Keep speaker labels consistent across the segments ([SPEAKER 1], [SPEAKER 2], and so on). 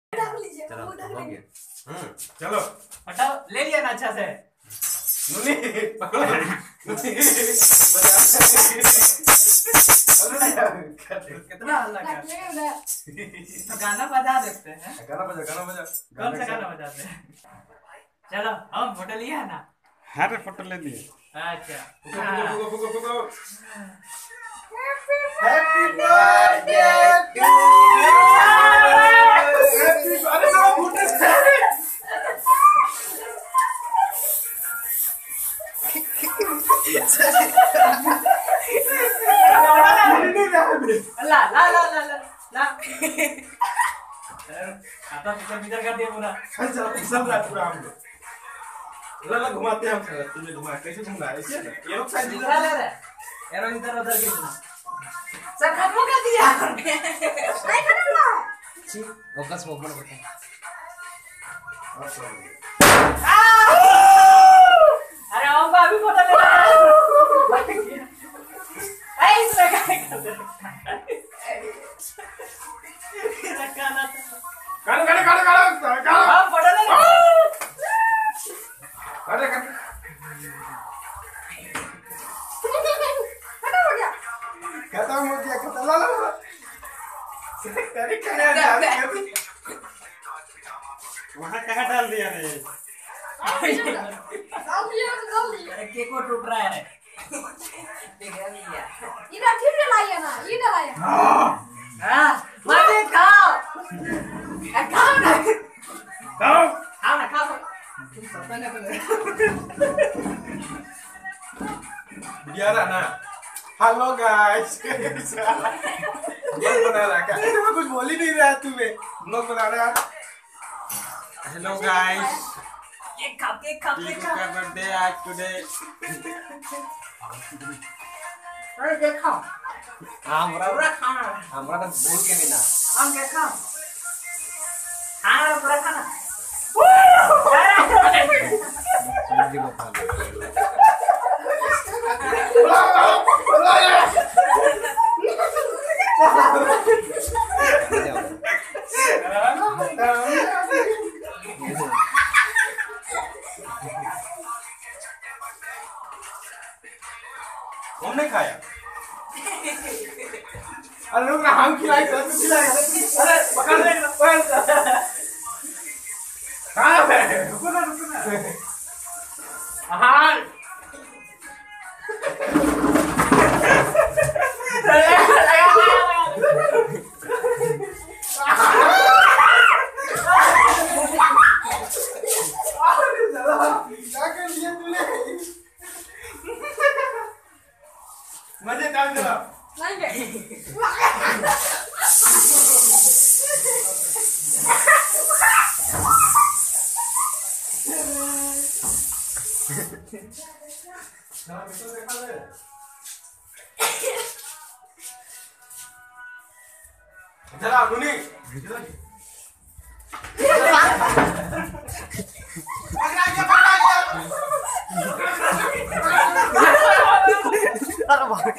[SPEAKER 1] चलो हो गया।
[SPEAKER 2] चलो
[SPEAKER 3] हटाओ, ले लिया ना अच्छा से।
[SPEAKER 2] नुनी पकड़ो
[SPEAKER 3] कितना हल्ला कर। तो गाना बजा देते हैं।
[SPEAKER 2] गाना बजा गाना बजा।
[SPEAKER 3] कौन सा गाना बजाते हैं? चलो हम फोटो लिया है ना।
[SPEAKER 1] हाँ रे फोटो ले लिए।
[SPEAKER 3] अच्छा
[SPEAKER 2] फुको फुको फुको।
[SPEAKER 4] हैप्पी बर्थडे टू
[SPEAKER 2] हैप्पी अरे ना फुटे
[SPEAKER 3] ला ला ला ला ला ला। आता पिक्चर कर दिया पूरा।
[SPEAKER 2] सब रात पूरा हम लोग ला घुमाते हैं हम सर। तुझे घुमा कैसे घुमा ऐसे ये लोग साइड
[SPEAKER 3] दिखा ले रे। एरो इधर उधर के ना। सब खत्म कर दिया। नहीं करना।
[SPEAKER 1] फोकस ओपन करते हैं।
[SPEAKER 3] अरे हम अभी फोटो ले रहे हैं। ऐ इसमें क्या कर रहे हैं?
[SPEAKER 2] काढ़ो हम
[SPEAKER 3] फोटो ले रहे हैं।
[SPEAKER 2] अरे खत्म हो गया खत्म ला अरे
[SPEAKER 1] वहाँ कहाँ डाल दिया रे?
[SPEAKER 3] केक को टूट रहा है।
[SPEAKER 4] इधर ठीक लाइए ना इधर आइए।
[SPEAKER 3] हाँ मत खाओ। खाओ ना
[SPEAKER 2] खाओ
[SPEAKER 3] खाओ ना खाओ। तुम सत्ता ना
[SPEAKER 2] यार ना हेलो गाइस ब्लॉग बना रहा क्या मैं कुछ बोल ही नहीं रहा तुम्हें ब्लॉग बना रहा।
[SPEAKER 1] हेलो गाइस,
[SPEAKER 3] केक खाओ केक खाओ केक
[SPEAKER 1] टीकू
[SPEAKER 3] खाओ।
[SPEAKER 1] का बर्थडे आज टुडे।
[SPEAKER 3] अरे केक खाओ।
[SPEAKER 1] हमरा
[SPEAKER 3] पूरा खाना।
[SPEAKER 1] हमरा तो भूल के बिना
[SPEAKER 3] हम केक खाओ। खाना पूरा खाना।
[SPEAKER 1] चीज़ को खा लो।
[SPEAKER 2] हमने खाया अरे लोग ना हम खिलाए तो खिलाए अरे पकड़ ले कहाँ है रुको ना हाँ क्या कर लिया तूने मजे डाल दिया जरा मुनी
[SPEAKER 1] अरे बाप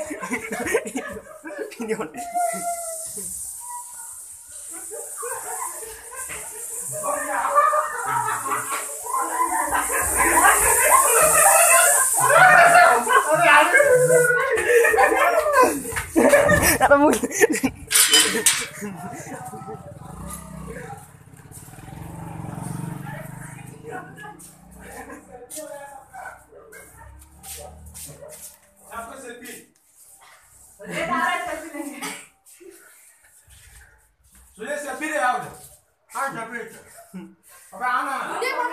[SPEAKER 1] अरे मुझे
[SPEAKER 2] आपको सेल्फी सुने सेल्फी रे आओ हाँ सेल्फी अबे आना